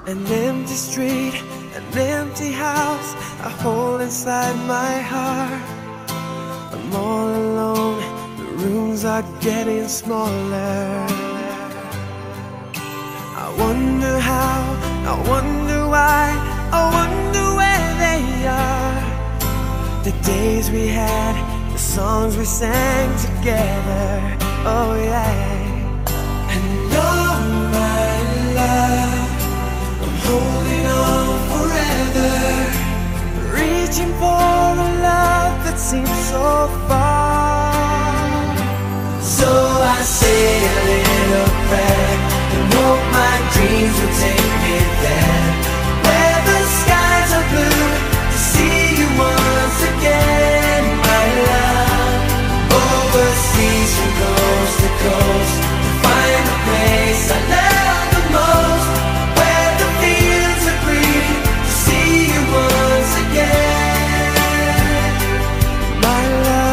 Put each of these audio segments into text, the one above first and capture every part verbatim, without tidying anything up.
An empty street, an empty house, a hole inside my heart. I'm all alone, the rooms are getting smaller. I wonder how, I wonder why, I wonder where they are. The days we had, the songs we sang together, oh yeah. And oh my love, I'm holding on forever, reaching for a love that seems so far. So I say a little prayer and hope my dreams will take me there, where the skies are blue, to see you once again, my love. Overseas from coast to coast, to find the place I love the most, where the fields are green, to see you once again, my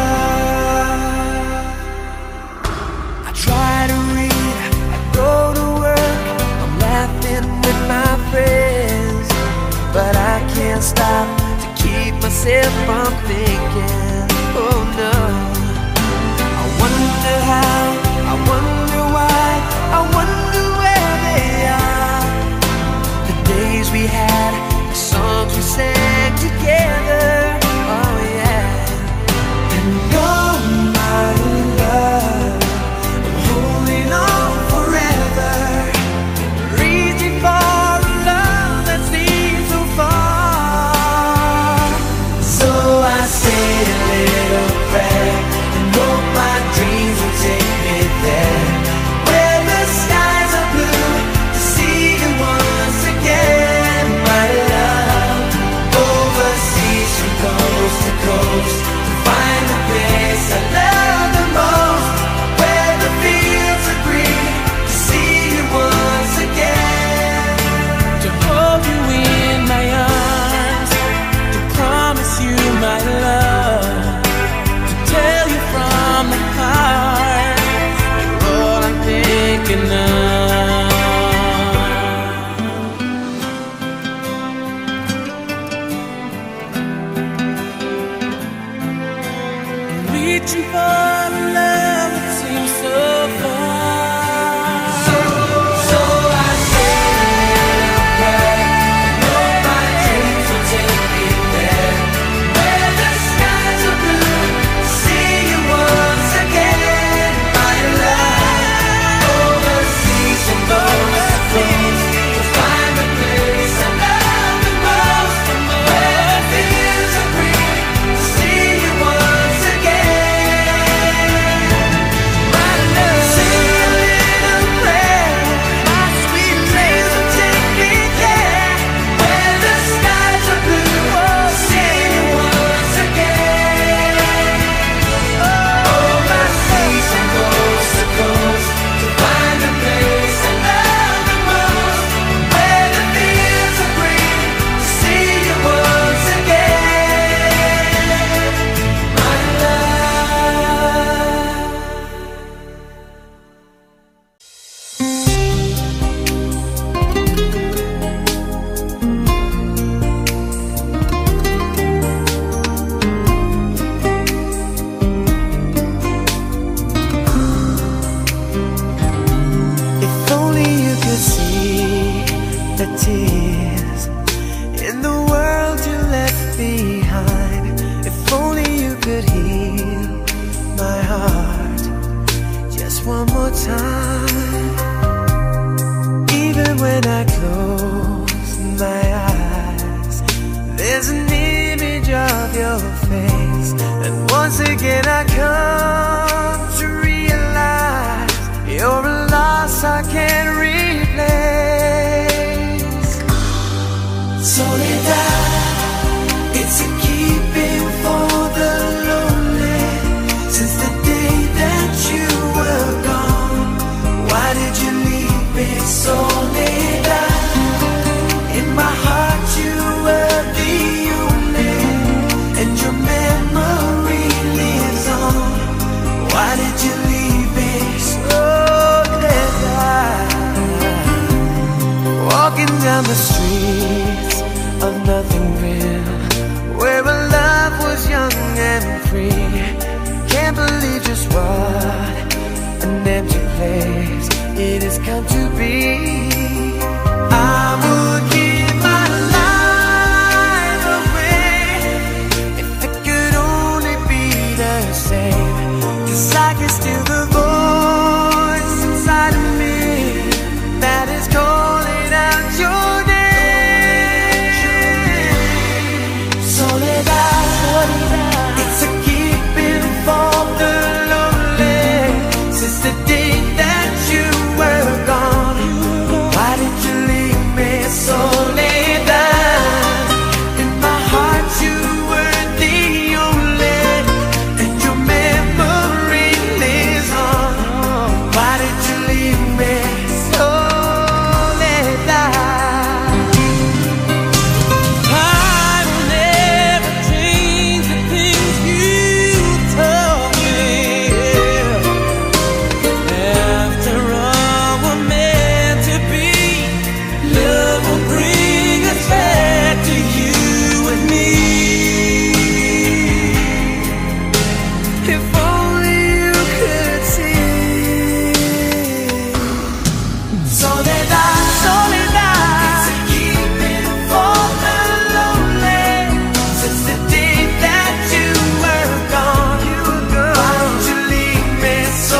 love. I try to read, I go to work, I'm laughing with my friends, but I can't stop to keep myself from thinking, oh no. I wonder how, I wonder why, I wonder where they are. The days we had, the songs we sang together, oh yeah. And oh my love, I'm holding on forever, reaching for a love that seems so far. So I say a little prayer and hope my dreams will take me there, where the skies are blue, to see you once again, my love. Overseas from coast to coast, to find the place I love the most, where the fields are green, to see you once again, to hold you in my arms, to promise you my love, to tell you from the heart, you're all I'm thinking of. I'm reaching for a love that seems so far. So, so I say a little prayer and hope my dreams will take me there, where the skies are blue, to see you once again, my love. Overseas and coast to coast, to find the place I love the most, where the fields are green, to see you once again, my love. Say a little prayer, my sweet dreams will take me there, where the skies are blue, to see you once again. Overseas and coast to coast, to find the place I love the most, where the fields are green, to see you once again, my love. If only you could see the tears in the world you left behind. If only you could heal my heart just one more time. Even when I close my eyes, there's an image of your face, and once again I come to realize you're a loss I can't replace. Soledad, it's a keeping for the lonely, since the day that you were gone. Why did you leave me, Soledad? In my heart you were the only, and your memory lives on. free. Can't believe just what an empty place it has come to be. I would give my life away if it could only be the same, 'cause I can still the voice inside of me that is calling out your name. Soledad, it's a keeping for the lonely. Since the day that you were gone, why did you leave me, Soledad? In my heart you were the only, and your memory lives on. Why did you leave me, Soledad? I will never change the things you told me. After all we're meant to be, love will bring us back to you and me. If only you could see. Soledad, Soledad, it's a keeping for the lonely. Since the day that you were gone, you were gone. Why did you leave me,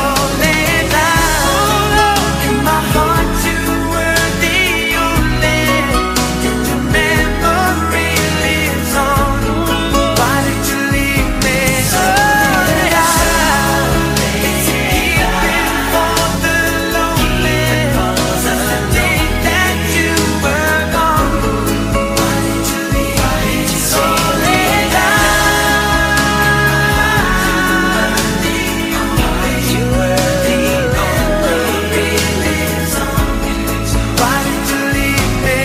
Soledad? In my heart you were the only, and your memory lives on. Why did you leave me, Soledad? It's a keeping for the lonely. Since the day that you were gone, why did you leave me, Soledad? You were the only, lives on. Why did you leave me,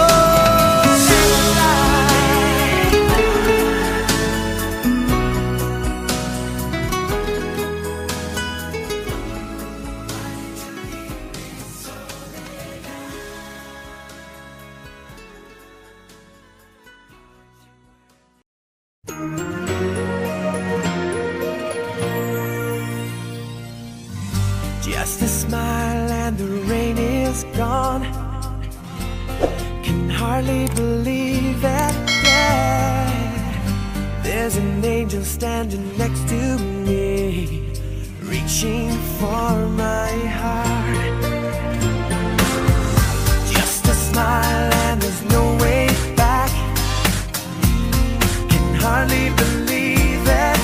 just a smile and the rain is gone. Can hardly believe it, yeah. There's an angel standing next to me, reaching for my heart. Just a smile and there's no way back. Can hardly believe it,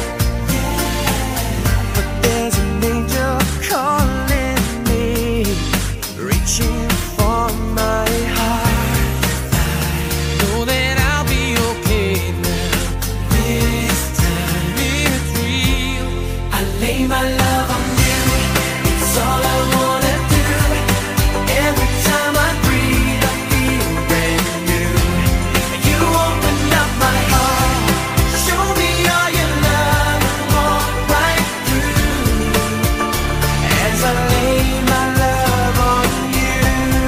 but there's an angel calling me, reaching for my heart. Know that I'll be okay now. This time it's real. I lay my love on you. It's all I wanna do. Every time I breathe, I feel brand new. You open up my heart, show me all your love, and walk right through. As I lay my love on you,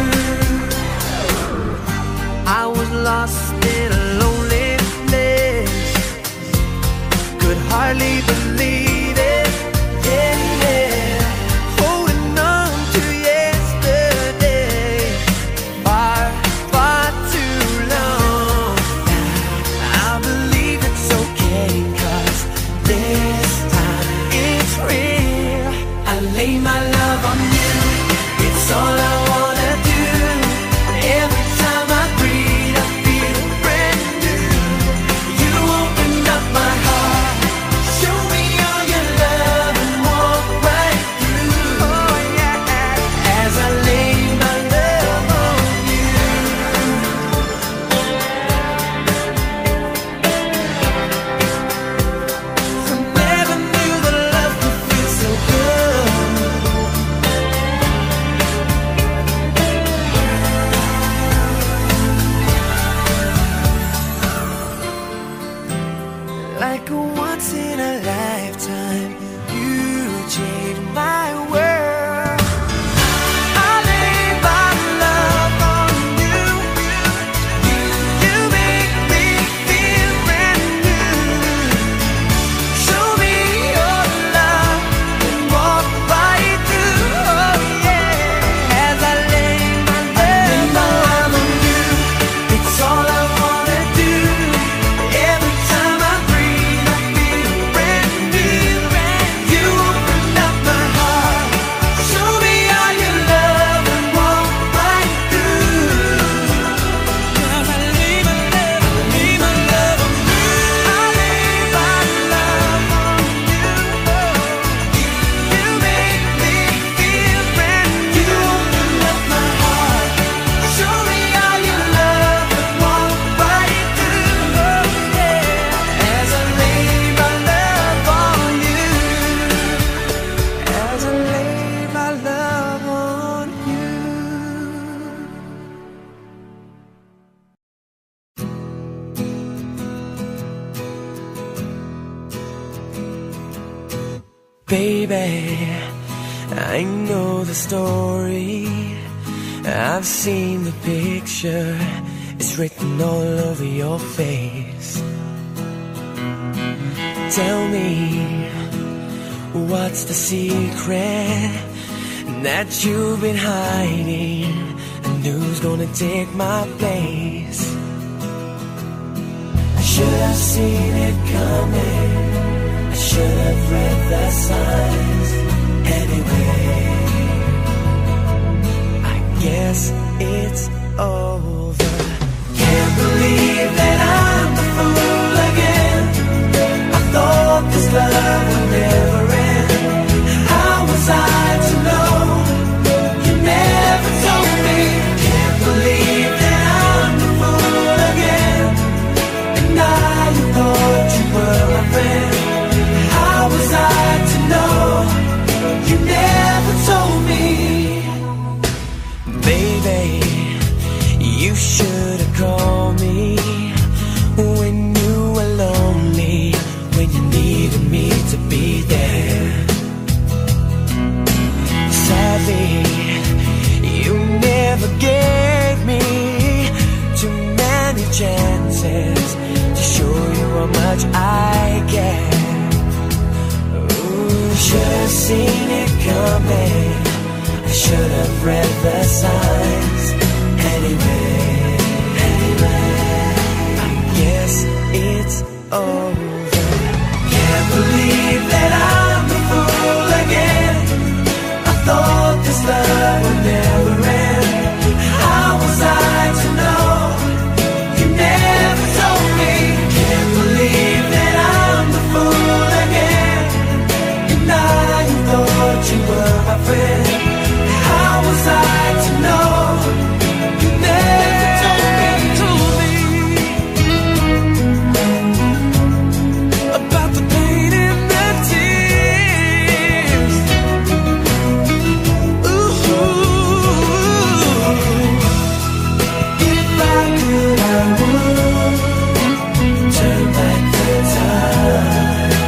I was lost in a lonely place, could hardly believe it, yeah, yeah. Holding on to yesterday, far, far too long. I believe it's okay, 'cause this time it's real. I lay my love on you, it's all I wanna do. Every time I breathe, I feel brand new. You open up my heart, show me all your love, and walk right through. Oh yeah, as I lay my love on you. I never knew that love could feel so good. Like a once in a lifetime, you changed my world. I lay my love on you. You make me feel brand new. Show Baby, I know the story, I've seen the picture, it's written all over your face. Tell me, what's the secret that you've been hiding, and who's gonna take my place? I should have seen it coming, I should have read the signs. Anyway, I guess it's over. Can't believe that I'm the fool again. I thought this love would never end. How was I to know? You never told me. Can't believe that I'm the fool again. And now you thought you were my friend. How was I to know? You never told me. Baby, you should have called me when you were lonely, when you needed me to be there. Sadly, you never gave me too many chances to show you how much I care. Should have seen it coming, I should have read the signs. Anyway, anyway, I guess it's over. Can't believe that I'm the fool again. I thought this love would never end. How was I to know? You never told me. Can't believe that I'm the fool again. Now you thought you were my friend. How was I to know? You never told me, told me about the pain and the tears. Ooh, if I could, I would turn back the time.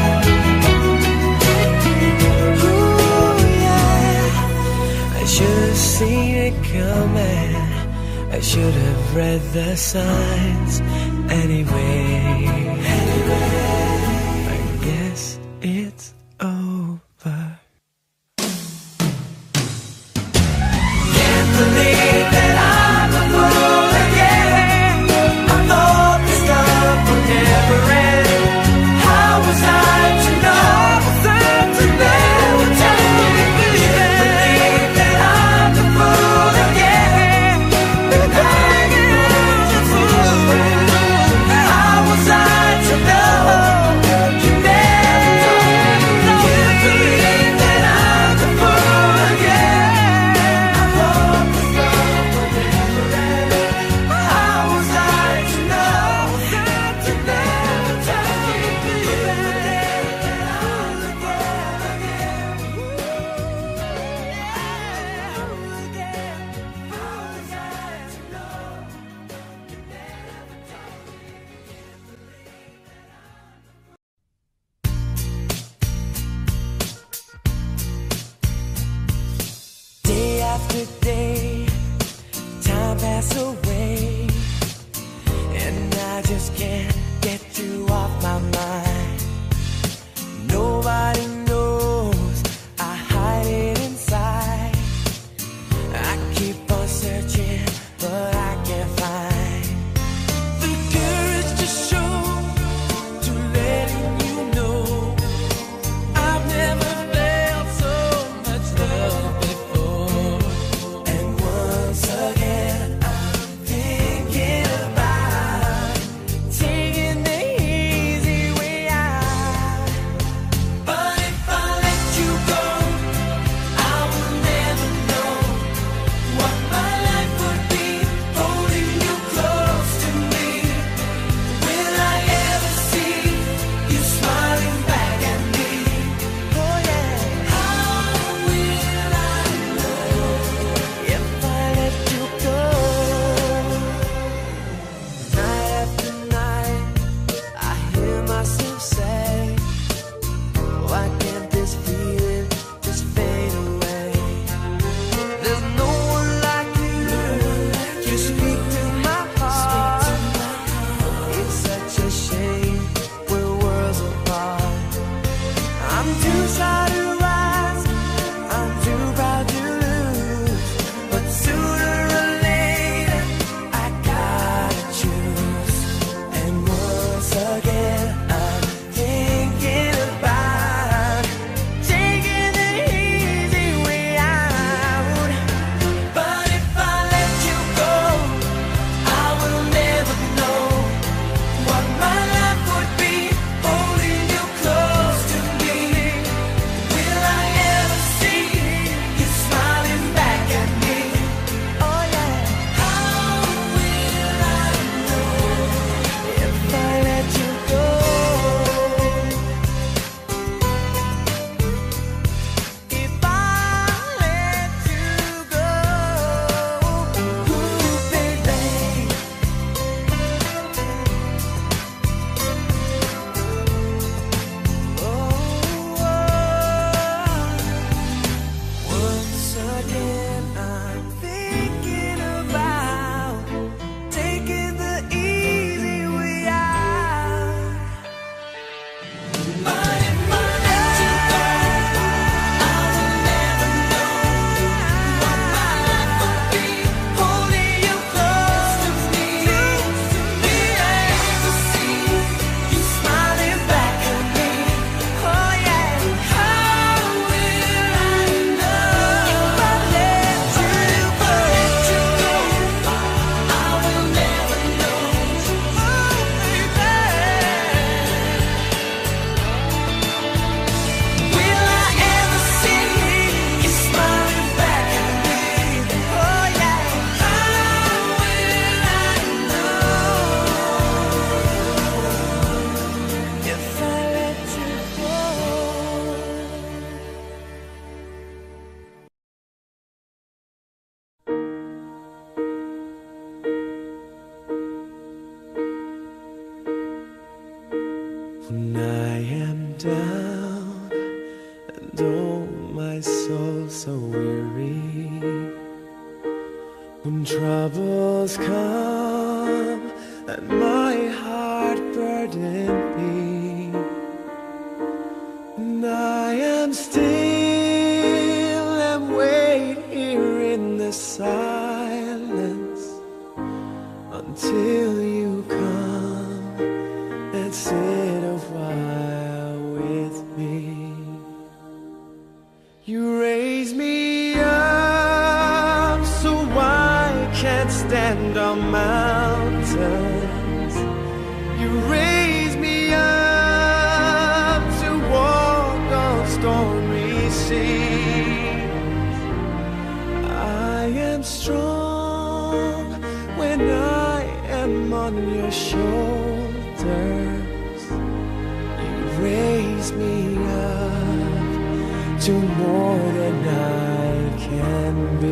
Should've seen it coming, I should have read the signs. Anyway, anyway, I guess it's over. Can't believe that I'm a fool again. I thought this love would never end. How was I to know? To never tell me. After day, time passes away, and I just can't get you off my mind. Nobody knows I hide it inside. I keep on searching, but I can't find the courage to show, to letting you know I've never felt so much love before. And I'm too shy to rise, I'm too proud to lose, but sooner or later I gotta choose. And once again I'm thinking about taking the easy way out. But if I let you go, I will never know what my life would be holding you close to me. Will I ever see you smiling back at me? Oh yeah. How will I know if I let you go? If I let you go, ooh, baby. Once again, I'm thinking about taking the easy way out. But if I let you go, I will never know what my life would be holding you close to me. Will I ever see you smiling back at me? Oh yeah. How will I know if I let you go? I will never know. Oh baby. Will I ever see you smiling back at me? Oh yeah. How will I know if I let you go? When I am down and oh my soul so weary, when troubles come and my heart burden me, and I am still and wait here in the silence until you come and sit a while with me. You raise me up so I can't stand on mountains. You raise me up to walk on stormy seas. I am strong when I am on your shoulders. You raise me up to more than I can be.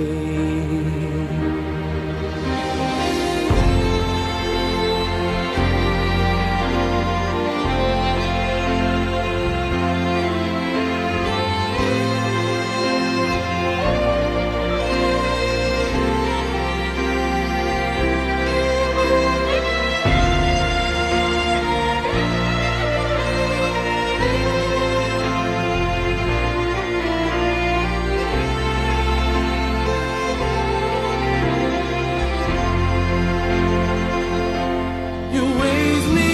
You raise me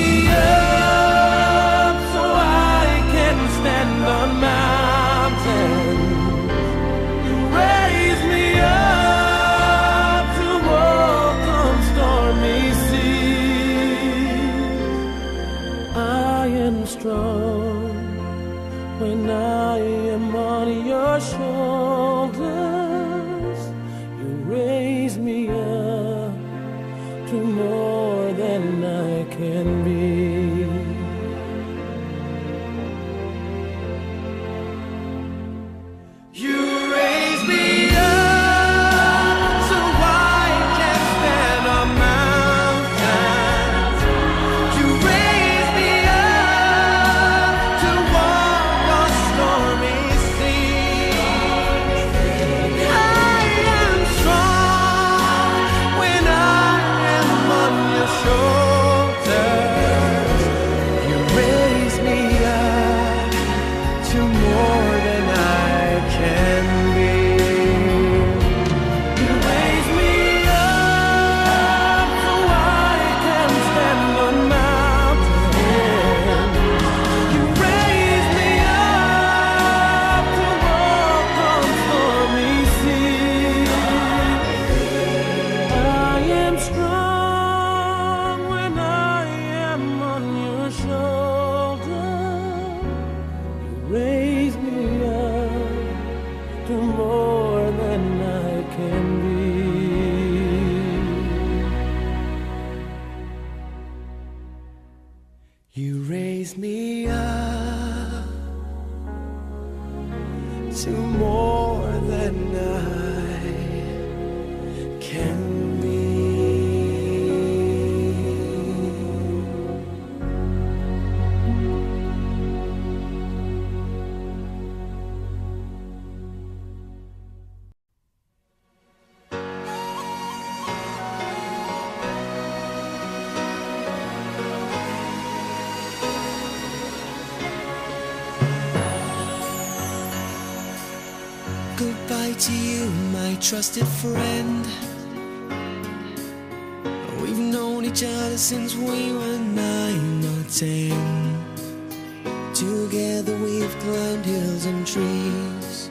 up so I can stand on mountains. You raise me up to walk on stormy seas. I am strong when I am on your shoulders. You raise me up to more than I can be. You raise me up so I can stand on mountains. You raise me up to walk on stormy seas. I am strong when I am on your shoulders. to more than I can be. Goodbye to you, my trusted friend. We've known each other since we were nine or ten. Together we've climbed hills and trees,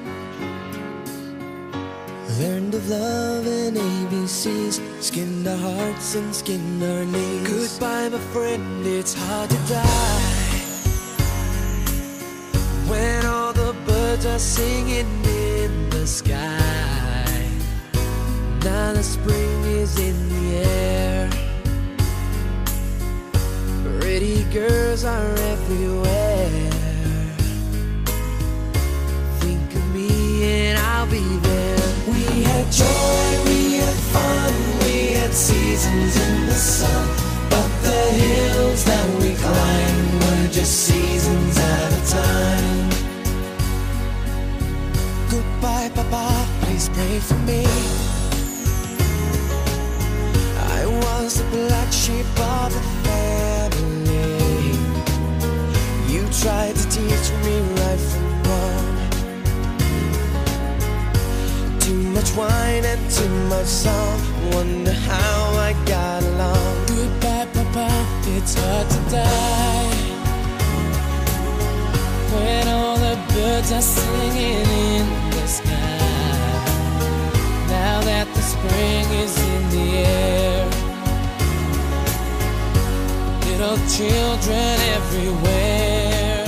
learned of love and A B Cs, skinned our hearts and skinned our knees. Goodbye, my friend, it's hard to die when all the birds are singing in the sky. Now the spring is in the air, pretty girls are everywhere. Think of me and I'll be there. We had joy, we had fun, we had seasons in the sun, but the hills that we climbed were just seasons at a time. Goodbye, Papa, please pray for me. I was the black sheep of the family. You tried to teach me right from wrong. Too much wine and too much song, wonder how I got along. Goodbye, Papa, it's hard to die when all the birds are singing in the sky. Now that the spring is in the air, little children everywhere.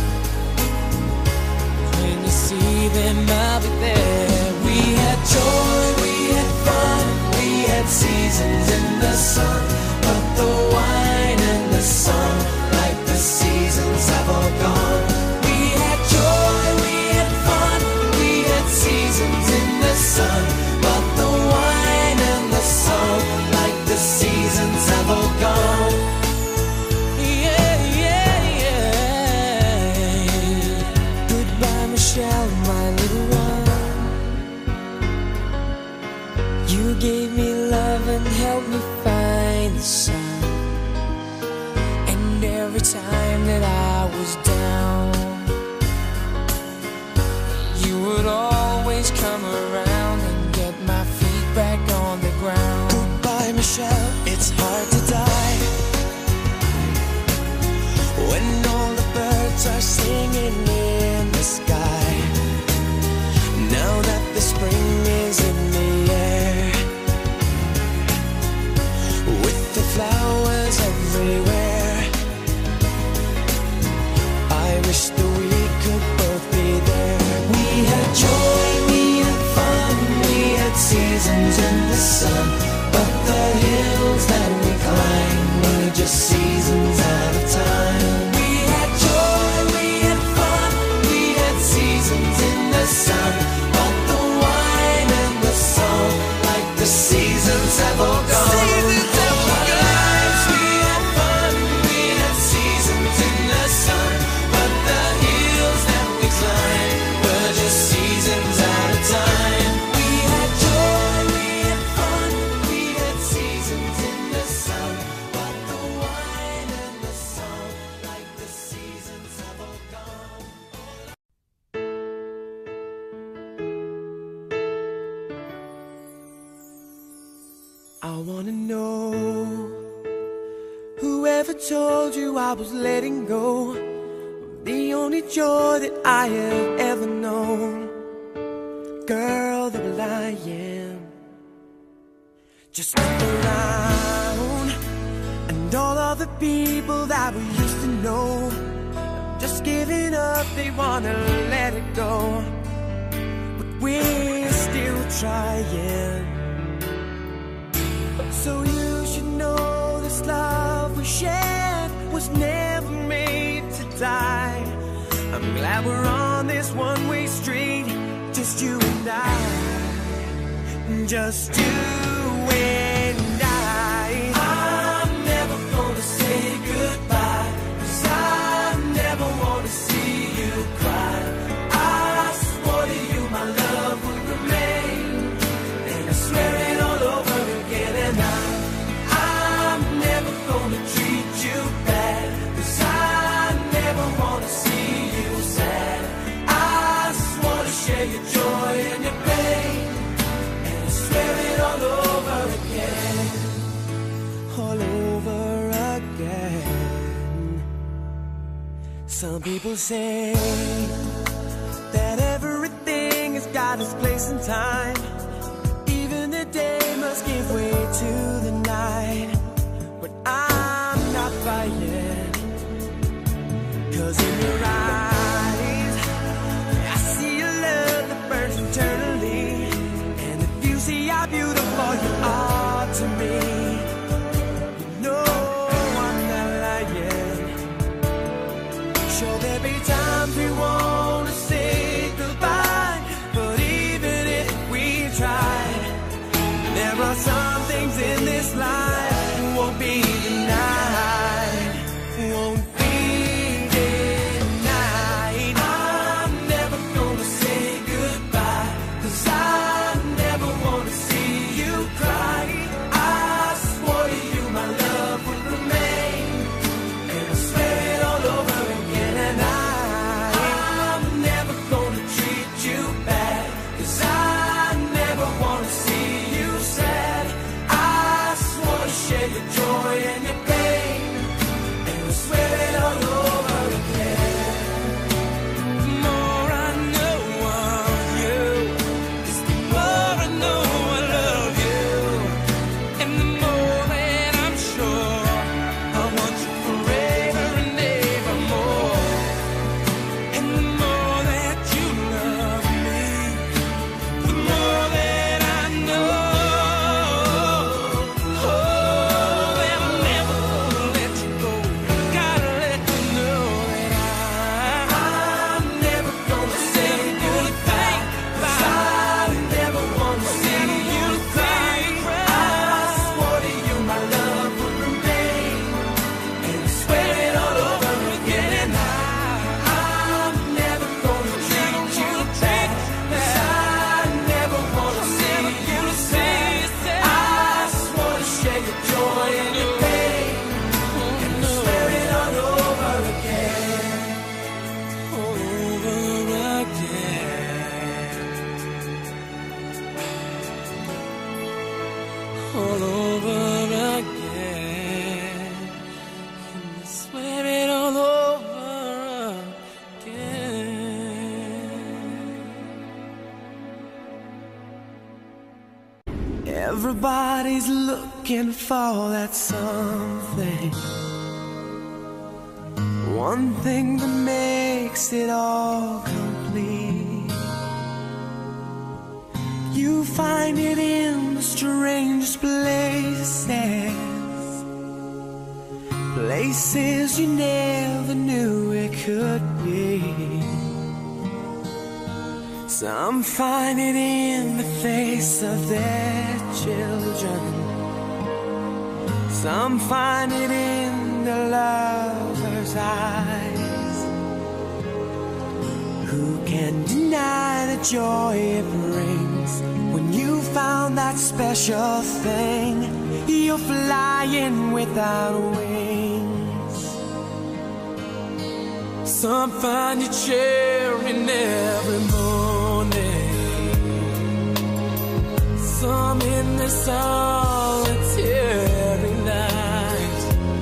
When you see them, I'll be there. We had joy, we had fun, we had seasons in the sun, but the wine and the song, like the seasons, have all gone. We had joy, we had fun, we had seasons in the sun, but the wine and the song, like the seasons, have all gone. Yeah, yeah, yeah. Goodbye, Michelle, my little one. You gave me love and helped me find the sun. And every time that I was down, you would always come around and get my feet back on the ground. Goodbye, Michelle, it's hard to die when all the birds are singing in the sky. Now that the spring is in the air, with the flowers everywhere, I wish that we could both be there. We had joy, we had fun, we had seasons in the sun, but the hills that we climbed were just seasons at a time. We had joy, we had fun, we had seasons in the sun, but the wine and the song, like the seasons, have all gone. Seasons have all gone. Lives, we had fun, we had seasons in the sun, but the hills that we climbed were just seasons at a time. We had joy, we had fun, we had seasons in the sun, but the wine and the song, like the seasons, have all gone. I wanna know, whoever told you I was letting go, the only joy that I have ever known. Girl, the will I am. Just look around, and all of the people that we used to know, just giving up, they wanna let it go. But we're still trying. So you should know this love we shared was never made to die. I'm Glad we're on this one-way street, just you and I, just you and I. I'm never gonna say goodbye, 'cause I never wanna see you cry. I swore to you my love would remain, and I swear it all over again. And I, I'm never gonna treat you bad, 'cause I never wanna see you sad. I swore to share your joy and your pain, and I swear it all over again, all over again. Some people say that everything has got its place and time. Even the day must give way to the night. But I'm not buying, 'cause in your eyes I see a love that burns eternally. And if you see how beautiful you are to me, you know I'm not lying. Sure, there'll be times we wanna say goodbye, but even if we tried, there are some things in this life won't be denied, won't be denied. I'm never gonna say goodbye, 'cause I never wanna see you cry. I swore to you my love would remain, and I swear it all over again. And I, I'm never gonna treat you bad, 'cause I never wanna see you sad. I swore to share your joy and your pain, and I swear it all over again. The more I know of you, is the more I know I love you. And the more that I'm sure I want you forever and ever more. And the more that you love me, the more that I know. Oh, that I'm never gonna let you go. Gotta let you know that I, I'm never gonna say goodbye, 'cause I never wanna see you cry. I swore to you my love would remain, and I swear it all over again. And I, I'm never gonna treat you bad, 'cause I never wanna see you sad. I swore to share your joy and your pain, and I swear it all over again, all over again, all over again, and I swear it all over again. Everybody's looking for that something, one thing that makes it all complete. You find it in the strangest places, places you never knew it could be. Some find it in the face of their children, some find it in the lover's eyes. Who can deny the joy it brings when you found that special thing? You're flying without wings. Some find you cheering every morning, some in the solitary night.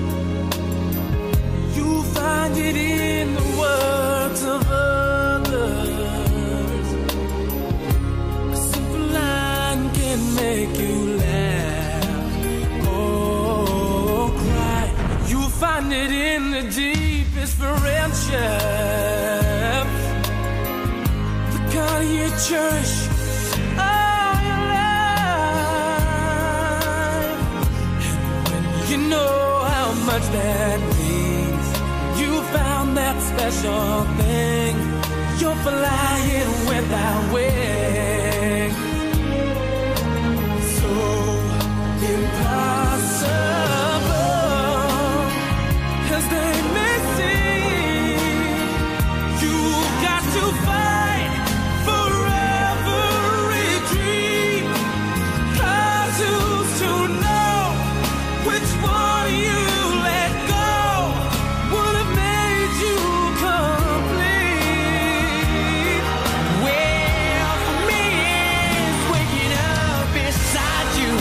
You find it in the words of others. A simple line can make you laugh or cry. You find it in the deepest friendship, the kind you cherish all your life. And when you know how much that means, you found that special thing. You're flying without wings. So impossible as they may seem. You've got to fight for every dream. Cause who's to know which one you let go would have made you complete. Well, for me, it's waking up beside you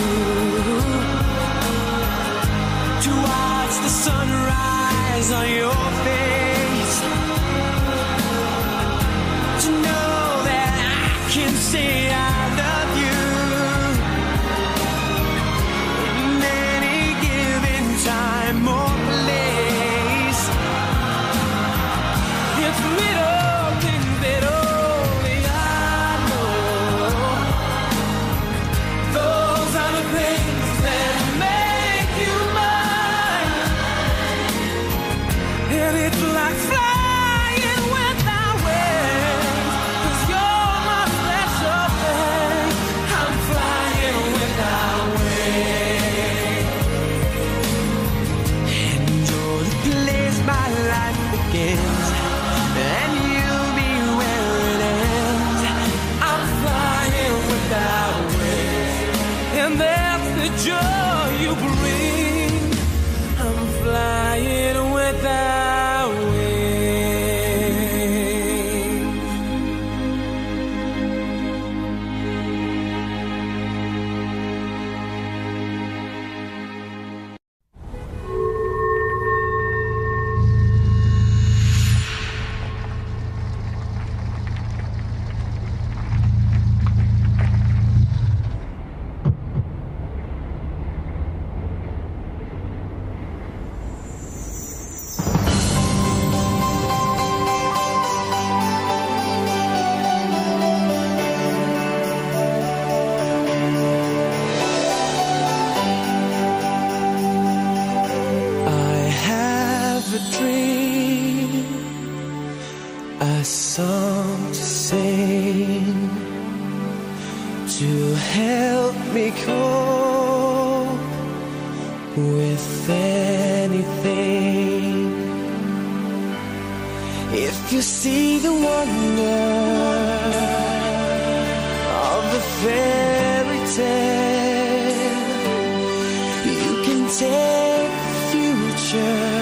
to watch the sunrise on your face, to know that I can say I love you in any given time or place. It's little things that only I know. Those are the things that make you mine. And it's like flying without wings. 'Cause you're my special thing. I'm flying without wings. And you're the place my life begins, and you'll be where it ends. I'm flying without wings, and that's the joy you bring. I'm flying without wings. I have a dream, a song to sing, to help me cope with anything. If you see the wonder of the fairy tale, you can take the future,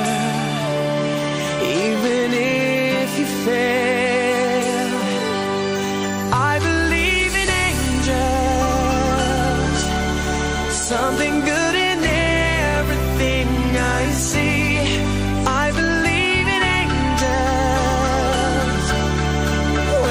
even if you fail. I believe in angels, something good in everything I see. I believe in angels,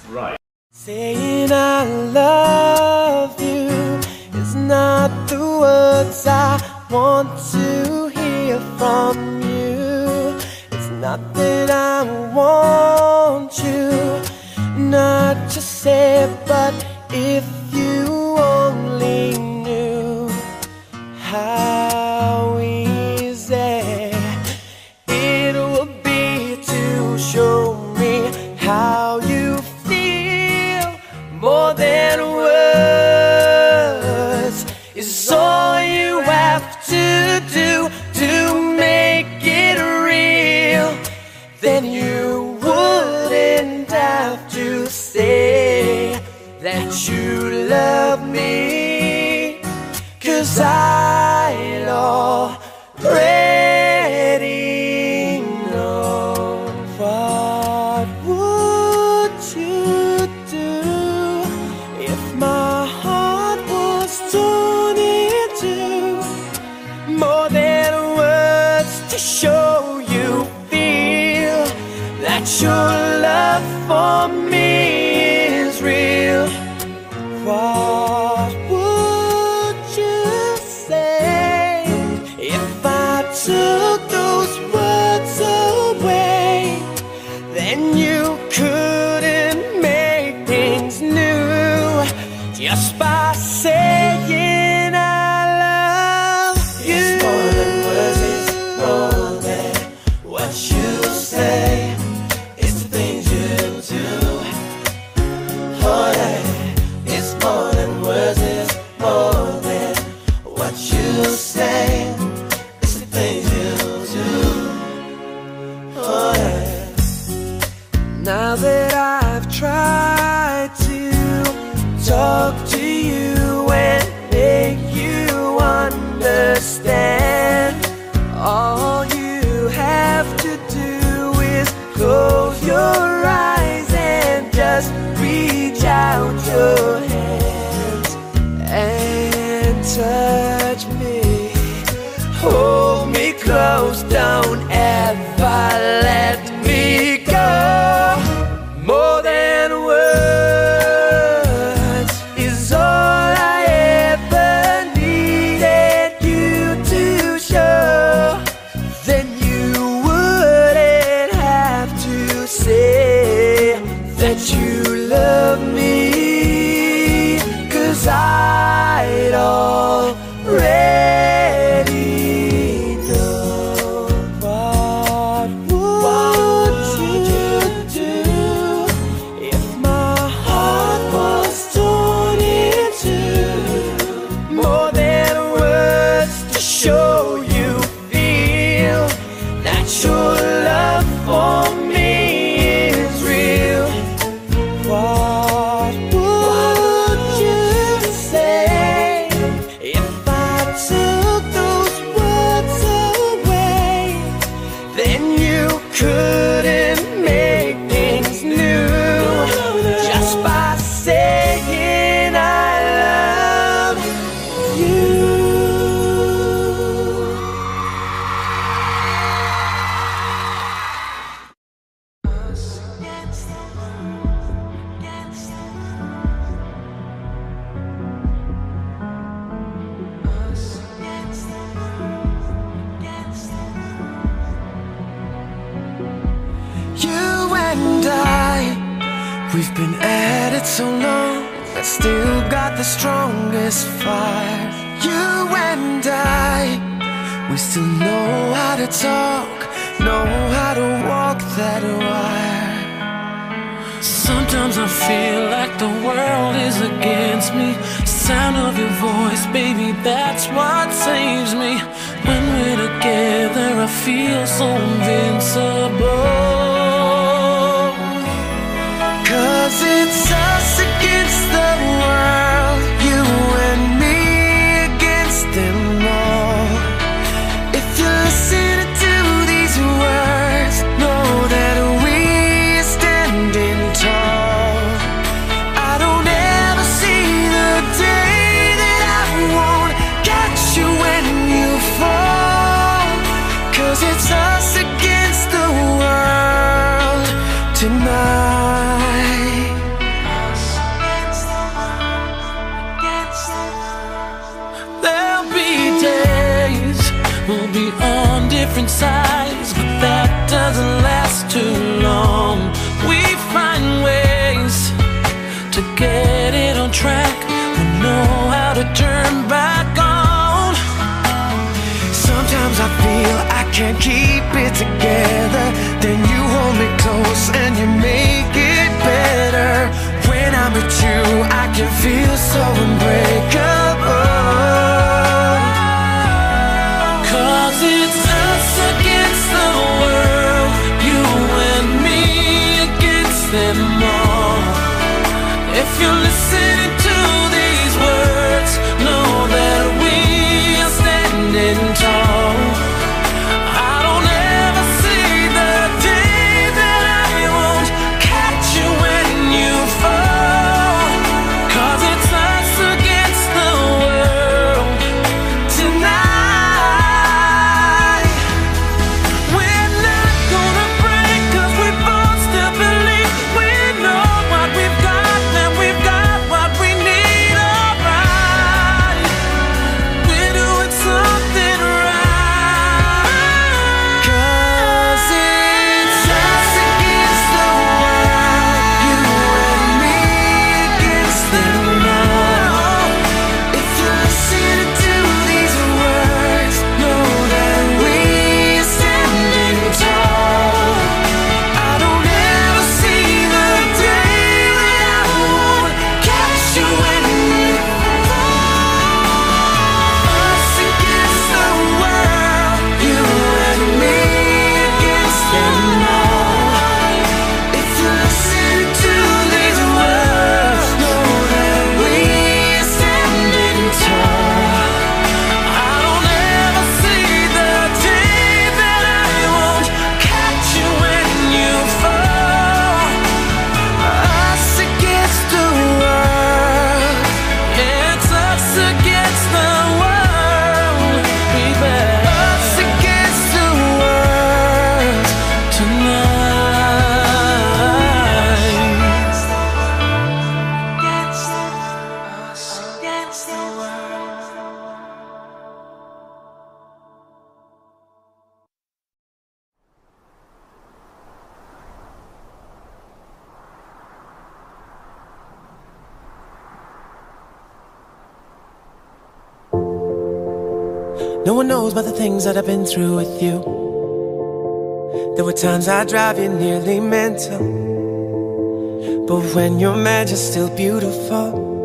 Right. Saying I love you is not the words I want to hear from you. It's not that I want you not to say, but if you only knew how easy it would be to show me how you feel. More than words is all you have to do to make it real. Then you wouldn't have to say that you love me, 'cause I'd already know. What would you do if my heart was torn in two? More than words to show you feel that your love for me is real. What would you say if I took those words away? Then you couldn't make things new just by saying I love you. It's more than words, it's more than what you say. It's the things you do. Oh yeah. It's more than words, it's more than what you say. It's the things you do. Oh yeah. Now that I've tried to talk to you and make you understand, all you have to do is close your eyes and just reach out your hands and touch me. Hold me close, don't ever let me go. More than words is all I ever needed you to show. Then you wouldn't have to say that you love me, 'cause I'd already know. What would you do if my heart was torn in two? More than words to show you feel that your love for me is real. What would you say if I took those words away? Then you couldn't make things new just by saying I love you. You and I, we've been at it so long, but still got the strongest fire. You and I, we still know how to talk, know how to walk that wire. Sometimes I feel like the world is against me. Sound of your voice, baby, that's what saves me. When we're together, I feel so invincible. 'Cause it's us against the world, you and me against them all. If you're listening to these words, know that we're standing tall. I don't ever see the day that I won't catch you when you fall. 'Cause it's us against the world. get it on track, we'll know how to turn back on. Sometimes I feel I can't keep it together, then you hold me close and you make it better. When I'm with you, I can feel so unbreakable. Cause it's us against the world, you and me against them all. If you're listening to these words, know that we are standing tall. I don't ever see the day that I won't catch you when you fall. Cause it's us against the world tonight. We're not gonna break, cause we both still believe we know what we've got, and we've got what we need, alright. We're doing something right. Cause it's us against the world, you and me against them all. If you're listening to these words, know that we're standing tall. I don't ever see the day that I won't catch you when you fall. Us against the world, you and me against them all. If you listen to these words, know that we're standing tall. I don't ever see the day that I won't catch you when you fall. Us against the world. Yeah, it's us against the world, baby. Us against the world. Tonight. Us against the world. No one knows about the things that I've been through with you. There were times I drive you nearly mental, but when you're mad, you're still beautiful.